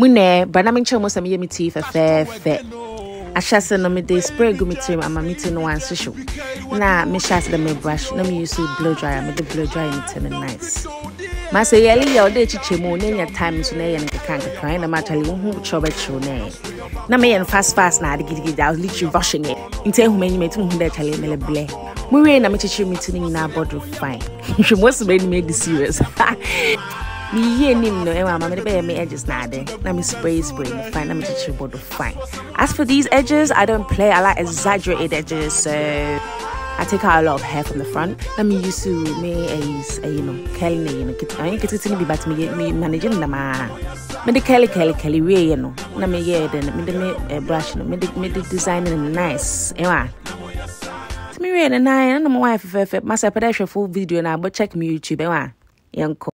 Mune, but I'm in Chomo some yummy teeth a fair. I shall send them a spray gummy team and my meeting one social. Nah, me shot them a brush, no me use blow dryer, make the blow dry and nice. Massa yelly or day chichimo, name time to nay and the can't cry, and I'm actually who chobet show nay. Na me and fast now, the giddy I was literally rushing it. In tell who many made whom they tell him a blay. Murray and I'm teaching meeting in our bottle fine. She must have made the serious. Me here nim no Emma, mamma bear me edges now then. Let me spray fine, let me teach you bottle fine. As for these edges, I don't play, I like exaggerated edges, so I take out a lot of hair from the front. Let me use to me as a curly, I ain't getting to be but me managing the man. Me the curly way, you know. Na me yeah then me brush, me the designing nice. Emma. To me really nice, and my wife if my separation full video now, but check me YouTube, Emma. Young